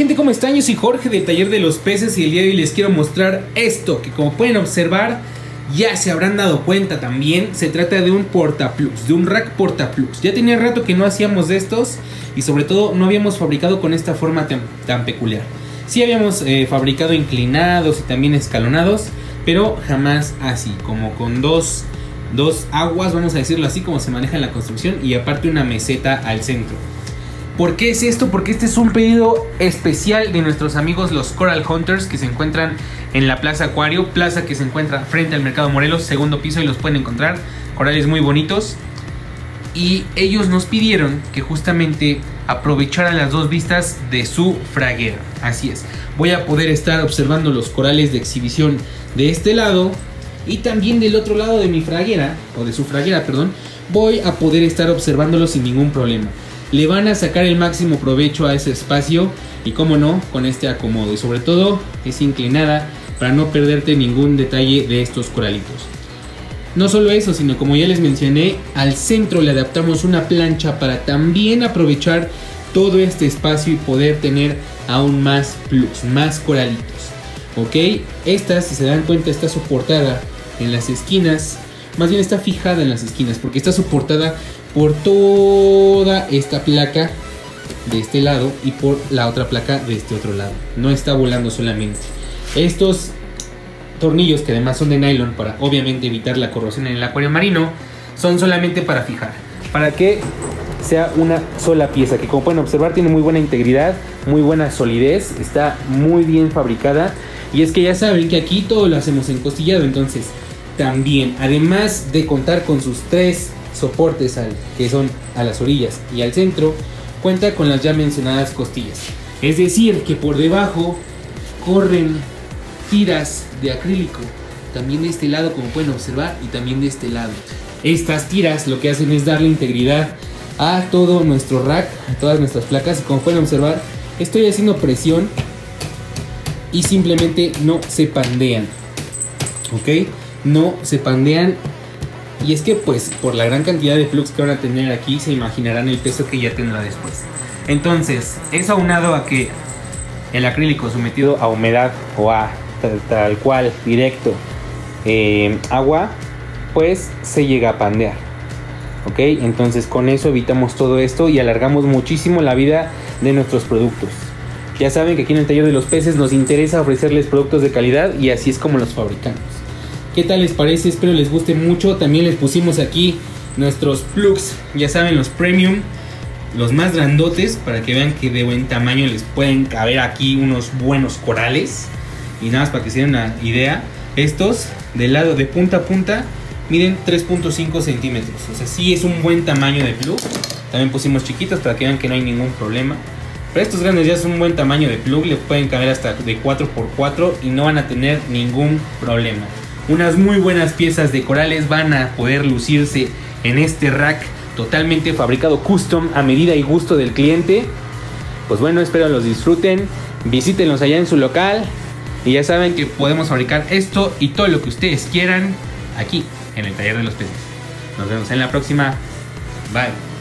gente? ¿Cómo están? Yo soy Jorge del Taller de los Peces y el día de hoy les quiero mostrar esto, que como pueden observar, ya se habrán dado cuenta también, se trata de un portaplugs, de un rack portaplugs. Ya tenía rato que no hacíamos de estos y sobre todo no habíamos fabricado con esta forma tan peculiar. Sí habíamos fabricado inclinados y también escalonados, pero jamás así, como con dos aguas, vamos a decirlo así, como se maneja en la construcción, y aparte una meseta al centro. ¿Por qué es esto? Porque este es un pedido especial de nuestros amigos los Coral Hunters, que se encuentran en la Plaza Acuario, plaza que se encuentra frente al Mercado Morelos, segundo piso, y los pueden encontrar, corales muy bonitos. Y ellos nos pidieron que justamente aprovechara las dos vistas de su fraguera. Así es, voy a poder estar observando los corales de exhibición de este lado, y también del otro lado de mi fraguera, o de su fraguera, perdón, voy a poder estar observándolos sin ningún problema. Le van a sacar el máximo provecho a ese espacio y, como no, con este acomodo, y sobre todo es inclinada para no perderte ningún detalle de estos coralitos. No solo eso, sino como ya les mencioné, al centro le adaptamos una plancha para también aprovechar todo este espacio y poder tener aún más plugs, más coralitos. Ok, esta, si se dan cuenta, está soportada en las esquinas, más bien está fijada en las esquinas porque está soportada por toda esta placa de este lado y por la otra placa de este otro lado. No está volando solamente. Estos tornillos, que además son de nylon para obviamente evitar la corrosión en el acuario marino, son solamente para fijar, para que sea una sola pieza, que como pueden observar tiene muy buena integridad, muy buena solidez, está muy bien fabricada. Y es que ya saben que aquí todo lo hacemos encostillado, entonces también, además de contar con sus tres soportes que son a las orillas y al centro, cuenta con las ya mencionadas costillas. Es decir, que por debajo corren tiras de acrílico, también de este lado, como pueden observar, y también de este lado. Estas tiras lo que hacen es darle integridad a todo nuestro rack, a todas nuestras placas, y como pueden observar, estoy haciendo presión y simplemente no se pandean. Ok, no se pandean. Y es que pues por la gran cantidad de plugs que van a tener aquí, se imaginarán el peso que ya tendrá después. Entonces, eso aunado a que el acrílico sometido a humedad o a tal cual directo agua, pues se llega a pandear. Ok, entonces con eso evitamos todo esto y alargamos muchísimo la vida de nuestros productos. Ya saben que aquí en el Taller de los Peces nos interesa ofrecerles productos de calidad, y así es como los fabricamos. ¿Qué tal les parece? Espero les guste mucho. También les pusimos aquí nuestros plugs, ya saben, los premium, los más grandotes, para que vean que de buen tamaño les pueden caber aquí unos buenos corales. Y nada más para que se den una idea, estos del lado de punta a punta miden 3.5 centímetros. O sea, sí es un buen tamaño de plug. También pusimos chiquitos para que vean que no hay ningún problema. Pero estos grandes ya es un buen tamaño de plug, le pueden caber hasta de 4x4 y no van a tener ningún problema. Unas muy buenas piezas de corales van a poder lucirse en este rack totalmente fabricado custom a medida y gusto del cliente. Pues bueno, espero los disfruten, visítenlos allá en su local, y ya saben que podemos fabricar esto y todo lo que ustedes quieran aquí en el Taller de los Peces. Nos vemos en la próxima. Bye.